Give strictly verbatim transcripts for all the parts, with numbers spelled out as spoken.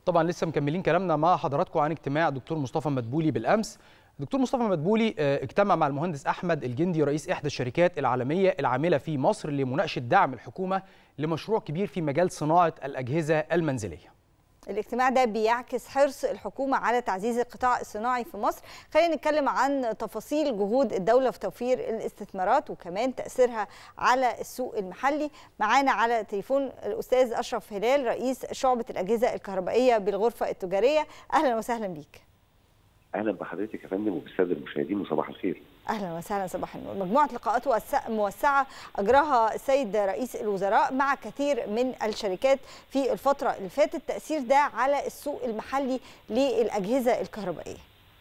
طبعا لسه مكملين كلامنا مع حضراتكم عن اجتماع دكتور مصطفى مدبولي بالامس. دكتور مصطفى مدبولي اجتمع مع المهندس احمد الجندي رئيس احدى الشركات العالميه العامله في مصر لمناقشه دعم الحكومه لمشروع كبير في مجال صناعه الاجهزه المنزليه. الاجتماع ده بيعكس حرص الحكومة على تعزيز القطاع الصناعي في مصر. خلينا نتكلم عن تفاصيل جهود الدولة في توفير الاستثمارات وكمان تأثيرها على السوق المحلي. معانا على تليفون الأستاذ أشرف هلال رئيس شعبة الأجهزة الكهربائية بالغرفة التجارية. أهلا وسهلا بيك. اهلا بحضرتك يا فندم وبالساده المشاهدين وصباح الخير. اهلا وسهلا، صباح النور. مجموعه لقاءات موسعه اجراها السيد رئيس الوزراء مع كثير من الشركات في الفتره اللي فاتت، التاثير ده على السوق المحلي للاجهزه الكهربائيه.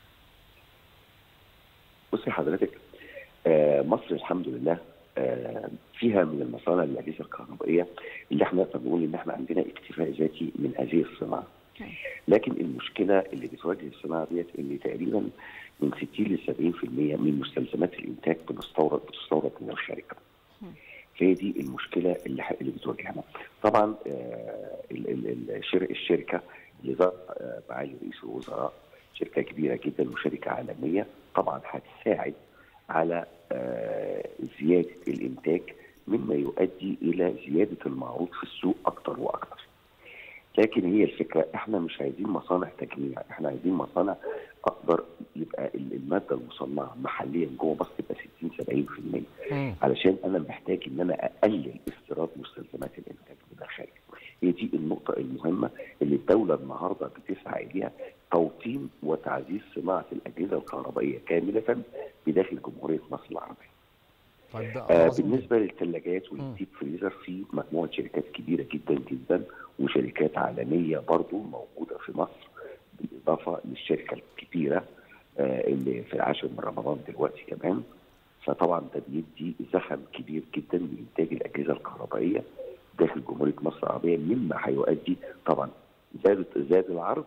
بصي حضرتك، آه مصر الحمد لله آه فيها من المصانع للاجهزه الكهربائيه اللي احنا نقدر نقول ان احنا عندنا اكتفاء ذاتي من هذه الصناعه. لكن المشكله اللي بتواجه الصناعه ديت ان تقريبا من ستين ل سبعين بالمئة من مستلزمات الانتاج بتستورد بتستورد من الخارج. فهي دي المشكله اللي اللي بتواجهنا. طبعا آه الشركه اللي ظهر آه معالي رئيس الوزراء شركه كبيره جدا وشركه عالميه، طبعا هتساعد على آه زياده الانتاج مما يؤدي الى زياده المعروض في السوق اكثر واكثر. لكن هي الفكره احنا مش عايزين مصانع تجميع، احنا عايزين مصانع اقدر يبقى الماده المصنعه محليا جوه مصر تبقى ستين سبعين بالمئة، علشان انا محتاج ان انا اقلل استيراد مستلزمات الانتاج من الخارج. هي دي النقطه المهمه اللي الدوله النهارده بتسعى اليها، توطين وتعزيز صناعه الاجهزه الكهربائيه كامله بداخل جمهوريه مصر العربيه. طيب آه بالنسبه للثلاجات والديب فريزر، في مجموعه شركات كبيره جدا جدا وشركات عالميه برضو موجوده في مصر، بالاضافه للشركه الكبيره آه اللي في العاشر من رمضان دلوقتي كمان. فطبعا ده بيدي زخم كبير جدا لانتاج الاجهزه الكهربائيه داخل جمهوريه مصر العربيه، مما هيؤدي طبعا زاد زاد العرض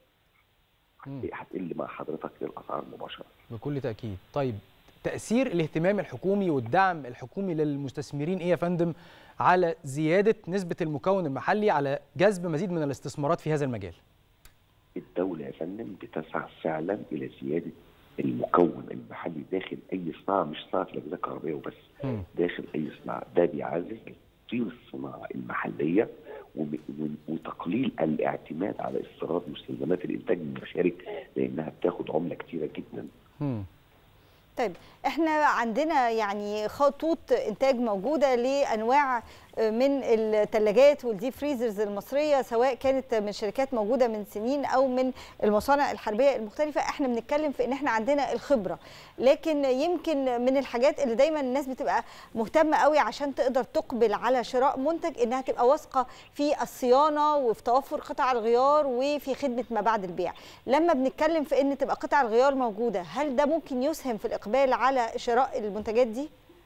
هتقل مع حضرتك الاسعار مباشره. بكل تاكيد. طيب تأثير الاهتمام الحكومي والدعم الحكومي للمستثمرين ايه يا فندم على زيادة نسبة المكون المحلي على جذب مزيد من الاستثمارات في هذا المجال؟ الدولة يا فندم بتسعى فعلا إلى زيادة المكون المحلي داخل أي صناعة، مش صناعة الأجهزة الكهربائية وبس، م. داخل أي صناعة. ده بيعزز تطوير الصناعة المحلية وتقليل الاعتماد على استيراد مستلزمات الإنتاج من الخارج، لأنها بتاخد عملة كتيرة جدا. م. طيب احنا عندنا يعني خطوط انتاج موجوده لانواع من الثلاجات والديب فريزرز المصريه، سواء كانت من شركات موجوده من سنين او من المصانع الحربيه المختلفه. احنا بنتكلم في ان احنا عندنا الخبره، لكن يمكن من الحاجات اللي دايما الناس بتبقى مهتمه قوي عشان تقدر تقبل على شراء منتج انها تبقى واثقه في الصيانه وفي توفر قطع الغيار وفي خدمه ما بعد البيع. لما بنتكلم في ان تبقى قطع الغيار موجوده، هل ده ممكن يسهم في الاقبال على شراء المنتجات دي؟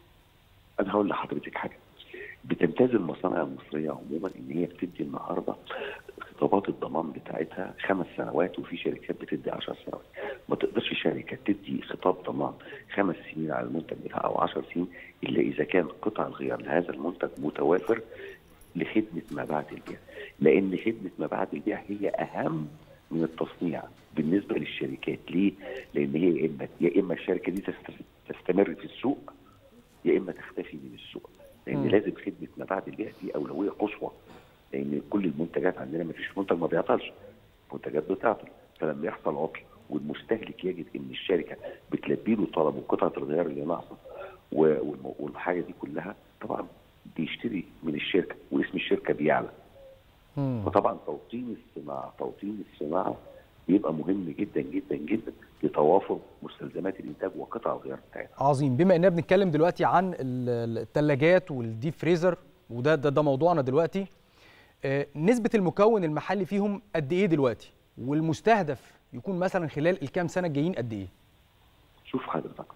انا هقول لحضرتك حاجه. بتمتاز المصانع المصريه عموما ان هي بتدي النهارده خطابات الضمان بتاعتها خمس سنوات، وفي شركات بتدي عشر سنوات. ما تقدرش شركه تدي خطاب ضمان خمس سنين على المنتج بتاعها او عشر سنين الا اذا كان قطع الغيار لهذا المنتج متوافر لخدمه ما بعد البيع، لان خدمه ما بعد البيع هي اهم من التصنيع بالنسبه للشركات. ليه؟ لان هي يا اما يا اما الشركه دي تستمر في السوق يا اما تختفي من السوق، لان م. لازم خدمه ما بعد البيع دي اولويه قصوى، لان كل المنتجات عندنا ما فيش منتج ما بيعطلش، منتجات بتعطل. فلما يحصل عطل والمستهلك يجد ان الشركه بتلبي له طلبه وقطعه الغيار اللي ناقصه والحاجه دي كلها، طبعا بيشتري من الشركه واسم الشركه بيعلى. وطبعا توطين الصناعه توطين الصناعه بيبقى مهم جدا جدا جدا لتوافر مستلزمات الانتاج وقطع الغيار بتاعتها. عظيم. بما اننا بنتكلم دلوقتي عن الثلاجات والديب فريزر، وده ده, ده موضوعنا دلوقتي، آه نسبه المكون المحلي فيهم قد ايه دلوقتي؟ والمستهدف يكون مثلا خلال الكام سنه الجايين قد ايه؟ شوف حضرتك،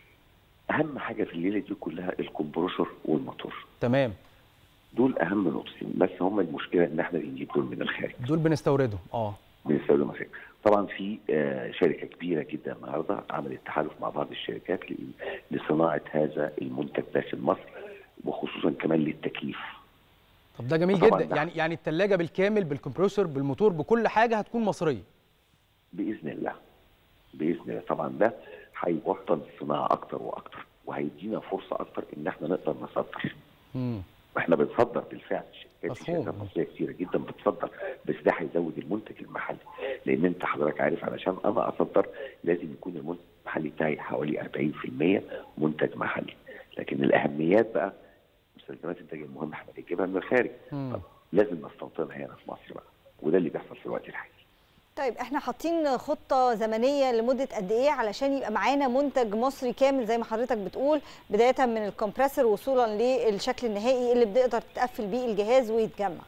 اهم حاجه في الليله دي كلها الكمبرسور والموتور. تمام. دول اهم نقطتين، بس هم المشكله ان احنا بنجيب دول من الخارج. دول بنستوردهم اه. بنستوردهم من الخارج. طبعا في آه شركه كبيره جدا النهارده عملت تحالف مع بعض الشركات لصناعه هذا المنتج داخل مصر، وخصوصا كمان للتكييف. طب ده جميل جدا. ده يعني يعني الثلاجه بالكامل بالكمبريسور بالموتور بكل حاجه هتكون مصريه باذن الله. باذن الله طبعا ده هيوطن الصناعه اكتر واكتر، وهيدينا فرصه اكتر ان احنا نقدر نصدر. امم واحنا بنصدر بالفعل، شركات مصريه كتيره جدا بتصدر، بس ده هيزود المنتج المحلي، لان انت حضرتك عارف علشان انا اصدر لازم يكون المنتج المحلي بتاعي حوالي أربعين في المية منتج محلي. لكن الاهميات بقى مستلزمات الانتاج المهم احنا بنجيبها من الخارج، طب لازم نستوطنها هنا في مصر بقى، وده اللي بيحصل في الوقت الحالي. طيب احنا حاطين خطه زمنيه لمده قد ايه علشان يبقى معانا منتج مصري كامل زي ما حضرتك بتقول، بدايه من الكمبريسور وصولا للشكل النهائي اللي بتقدر تقفل بيه الجهاز ويتجمع؟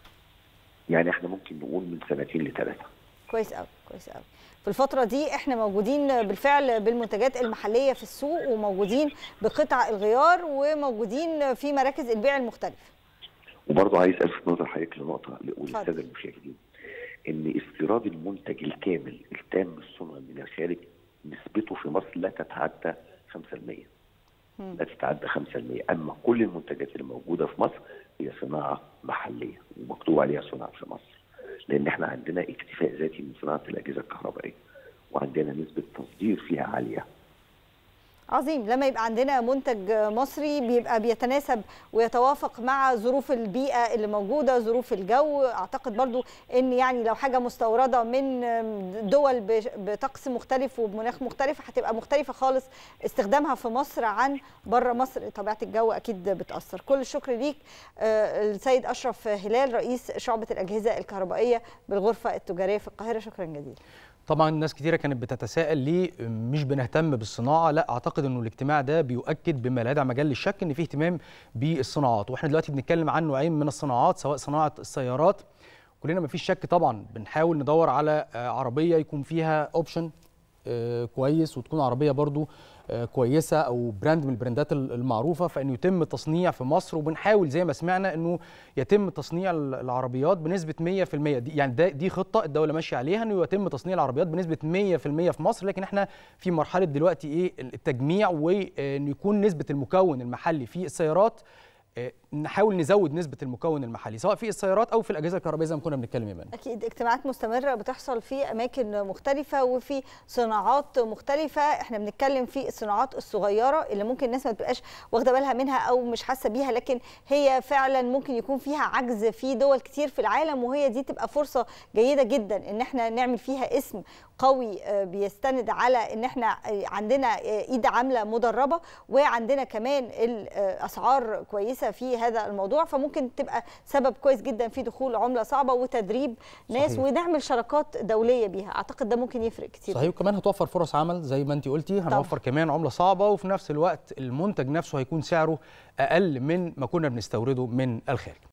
يعني احنا ممكن نقول من سنتين لثلاثه. كويس قوي كويس قوي. في الفتره دي احنا موجودين بالفعل بالمنتجات المحليه في السوق، وموجودين بقطع الغيار، وموجودين في مراكز البيع المختلفه. وبرضه عايز الفت نظر حضرتك لنقطه وللساده المشاهدين، ان استيراد المنتج الكامل التام الصنع من الخارج نسبته في مصر لا تتعدى خمسة في المية. لا تتعدى خمسة في المية، اما كل المنتجات اللي موجوده في مصر هي صناعه محليه ومكتوب عليها صناعه في مصر، لان احنا عندنا اكتفاء ذاتي من صناعه الاجهزه الكهربائيه، وعندنا نسبه تصدير فيها عاليه. عظيم. لما يبقى عندنا منتج مصري بيبقى بيتناسب ويتوافق مع ظروف البيئة اللي موجودة، ظروف الجو. أعتقد برضو أن يعني لو حاجة مستوردة من دول بطقس مختلف وبمناخ مختلف هتبقى مختلفة خالص استخدامها في مصر عن بره مصر. طبيعة الجو أكيد بتأثر. كل الشكر ليك السيد أشرف هلال، رئيس شعبة الأجهزة الكهربائية بالغرفة التجارية في القاهرة. شكرا جزيلا. طبعا ناس كتيره كانت بتتساءل ليه مش بنهتم بالصناعه. لا، اعتقد انه الاجتماع ده بيؤكد بما لا يدع مجال للشك ان فيه اهتمام بالصناعات، واحنا دلوقتي بنتكلم عن نوعين من الصناعات، سواء صناعه السيارات، كلنا ما فيش شك طبعا بنحاول ندور على عربيه يكون فيها اوبشن كويس، وتكون عربيه برضو كويسه او براند من البراندات المعروفه، فانه يتم التصنيع في مصر. وبنحاول زي ما سمعنا انه يتم تصنيع العربيات بنسبه مية في المية. دي يعني دي خطه الدوله ماشيه عليها، انه يتم تصنيع العربيات بنسبه مية في المية في مصر. لكن احنا في مرحله دلوقتي ايه التجميع، وانه يكون نسبه المكون المحلي في السيارات، نحاول نزود نسبة المكون المحلي سواء في السيارات أو في الأجهزة الكهربائية زي ما كنا بنتكلم يا مان. أكيد اجتماعات مستمرة بتحصل في أماكن مختلفة وفي صناعات مختلفة. احنا بنتكلم في الصناعات الصغيرة اللي ممكن الناس ما تبقاش واخدة بالها منها أو مش حاسة بيها، لكن هي فعلا ممكن يكون فيها عجز في دول كتير في العالم، وهي دي تبقى فرصة جيدة جدا إن احنا نعمل فيها اسم قوي بيستند على إن احنا عندنا إيد عاملة مدربة، وعندنا كمان الأسعار كويسة في هذا الموضوع، فممكن تبقى سبب كويس جدا في دخول عمله صعبه وتدريب ناس. صحيح. ونعمل شراكات دوليه بيها. اعتقد ده ممكن يفرق كتير. صحيح. وكمان هتوفر فرص عمل زي ما انت قلتي، هنوفر كمان عمله صعبه، وفي نفس الوقت المنتج نفسه هيكون سعره اقل من ما كنا بنستورده من الخارج.